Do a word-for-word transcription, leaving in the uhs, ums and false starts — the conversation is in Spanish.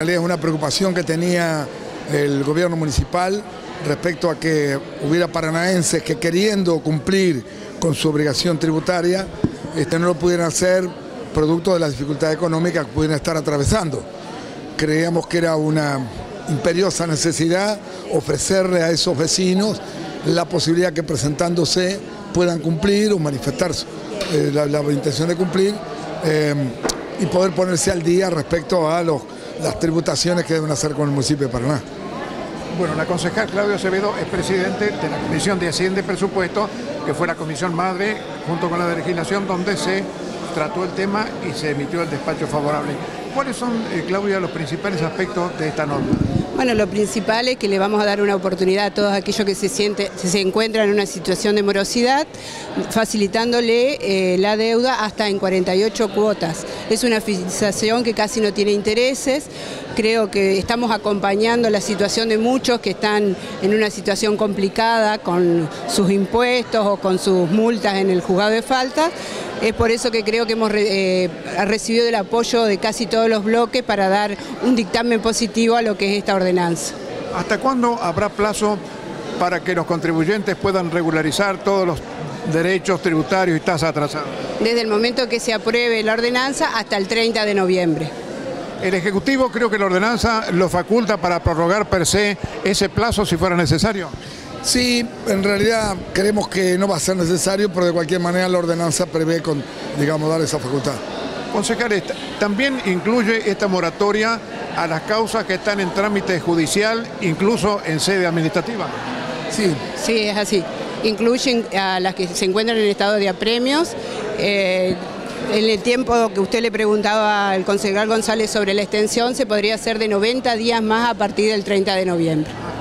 Es una preocupación que tenía el gobierno municipal respecto a que hubiera paranaenses que, queriendo cumplir con su obligación tributaria, este, no lo pudieran hacer producto de las dificultades económicas que pudieran estar atravesando. Creíamos que era una imperiosa necesidad ofrecerle a esos vecinos la posibilidad que, presentándose, puedan cumplir o manifestar eh, la, la intención de cumplir eh, y poder ponerse al día respecto a los las tributaciones que deben hacer con el municipio de Paraná. Bueno, la concejal Claudio Acevedo es presidente de la Comisión de Hacienda y Presupuesto, que fue la comisión madre junto con la de legislación, donde se trató el tema y se emitió el despacho favorable. ¿Cuáles son, eh, Claudia, los principales aspectos de esta norma? Bueno, lo principal es que le vamos a dar una oportunidad a todos aquellos que se, siente, se encuentran en una situación de morosidad, facilitándole eh, la deuda hasta en cuarenta y ocho cuotas. Es una financiación que casi no tiene intereses. Creo que estamos acompañando la situación de muchos que están en una situación complicada con sus impuestos o con sus multas en el juzgado de faltas. Es por eso que creo que hemos eh, recibido el apoyo de casi todos los bloques para dar un dictamen positivo a lo que es esta ordenanza. ¿Hasta cuándo habrá plazo para que los contribuyentes puedan regularizar todos los derechos tributarios y tasas atrasadas? Desde el momento que se apruebe la ordenanza hasta el treinta de noviembre. El Ejecutivo, creo que la ordenanza lo faculta para prorrogar per se ese plazo si fuera necesario. Sí, en realidad creemos que no va a ser necesario, pero de cualquier manera la ordenanza prevé, con, digamos, dar esa facultad. Concejal, también incluye esta moratoria a las causas que están en trámite judicial, incluso en sede administrativa. Sí, sí, es así. Incluyen a las que se encuentran en estado de apremios. Eh, En el tiempo que usted le preguntaba al concejal González sobre la extensión, se podría hacer de noventa días más a partir del treinta de noviembre.